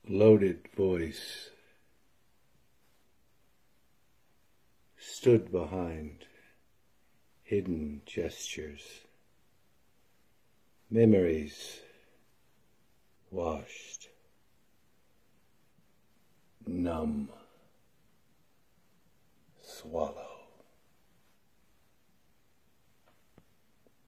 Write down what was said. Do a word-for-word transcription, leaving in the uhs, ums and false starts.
loaded voice stood behind hidden gestures, memories washed, numb, swallowed.